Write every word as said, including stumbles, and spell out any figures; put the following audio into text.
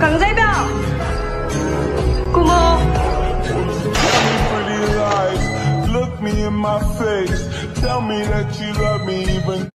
강재병! 구모! Look me in my face, tell me that you love me even